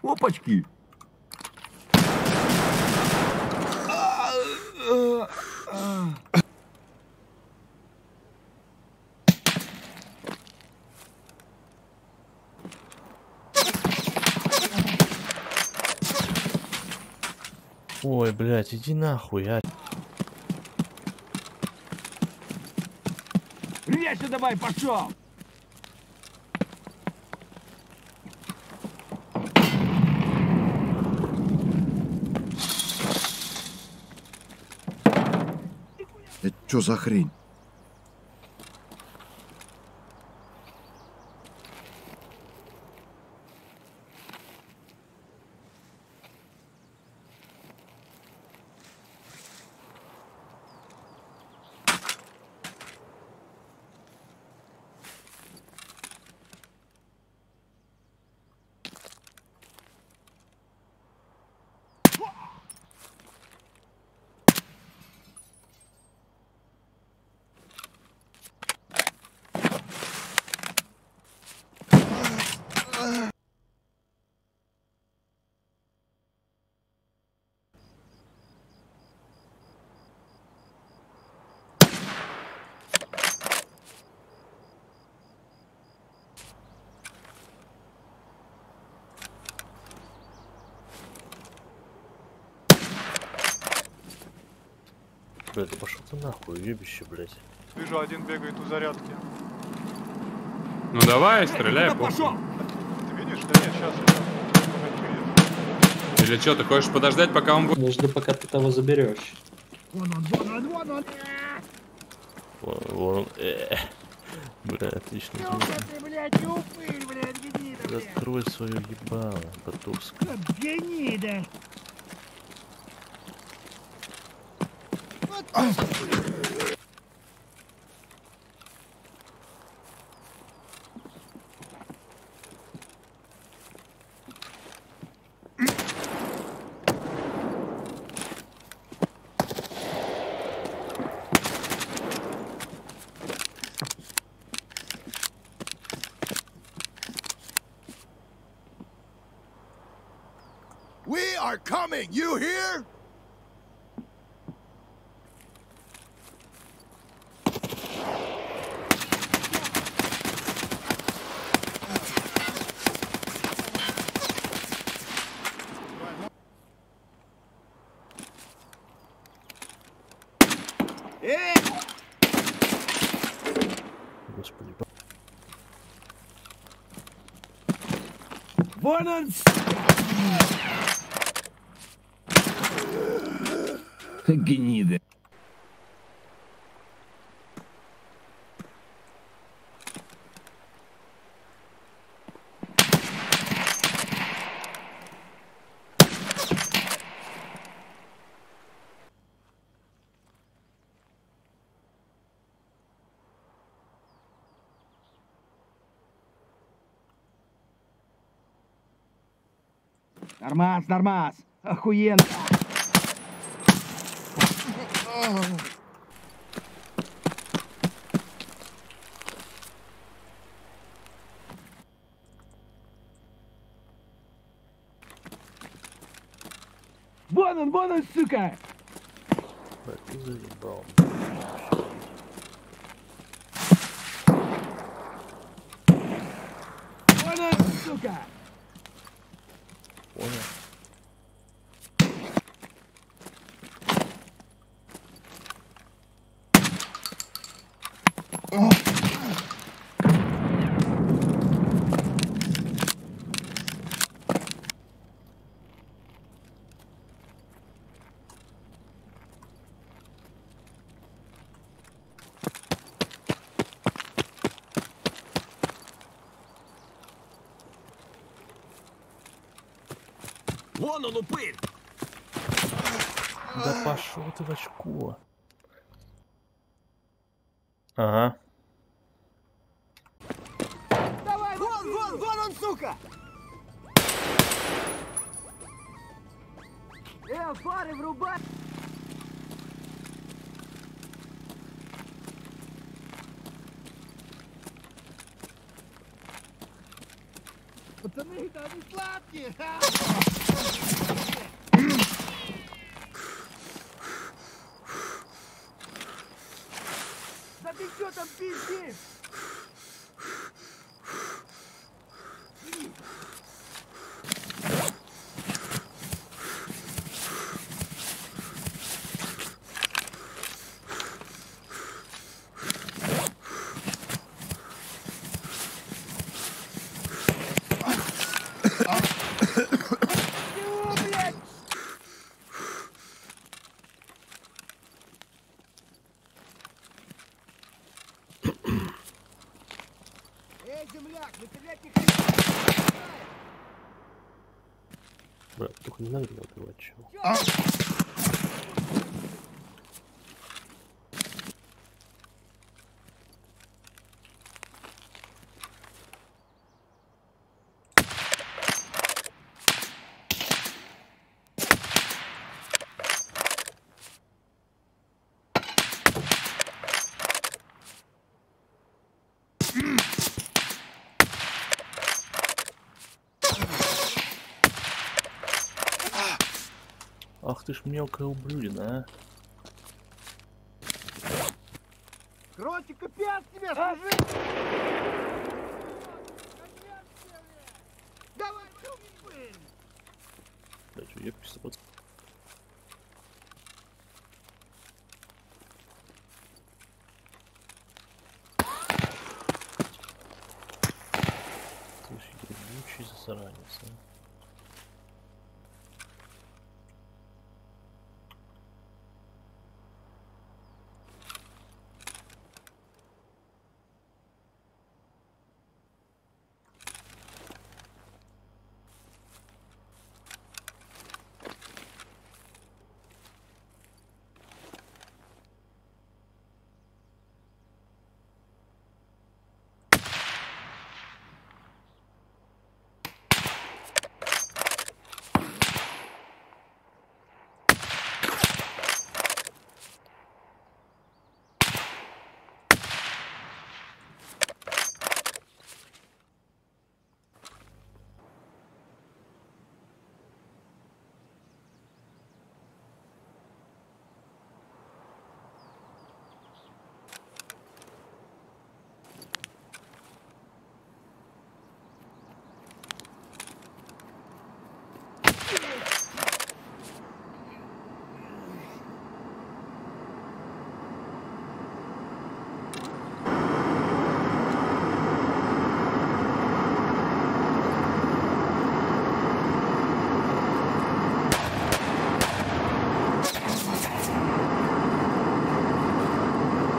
Опачки! Ой, блядь, иди нахуй, а. Резче давай, пошел! Это что за хрень? Блядь, да пошел ты нахуй, ебище, блядь. Вижу, один бегает у зарядки. Ну давай, стреляй, Куда похуй. пошел? Ты видишь? Да нет, сейчас. Или что, ты хочешь подождать, пока он будет? Подожди, пока ты того заберешь. Вон он, вон он, вон он! Вон, бля, отлично. Ты, блядь, не упырь, блядь, гнида, блядь! Закрой свое ебало, Батовская. Гнида! We are coming, you hear? Господи, Вон он! Гнида! Нормас, нормас! Охуенно! Вон он, сука! блядь, ты заебал. Вон он, сука! Понял? Вон он, упырь! Да пошел ты в очко. Ага. Давай, вон он, сука! Фары врубай! Пацаны-то они сладкие! Да ты что там пиздишь? Чего, блядь? Эй, земляк, мы стрелять не хотим! Брат, только не надо меня убивать, чего. Ах ты ж мелкая ублюдина, а. Короче, капец тебе, скажи! Давай, тупым! Блядь, что, епишься, пацан? Слушай, ебучий засранец, а.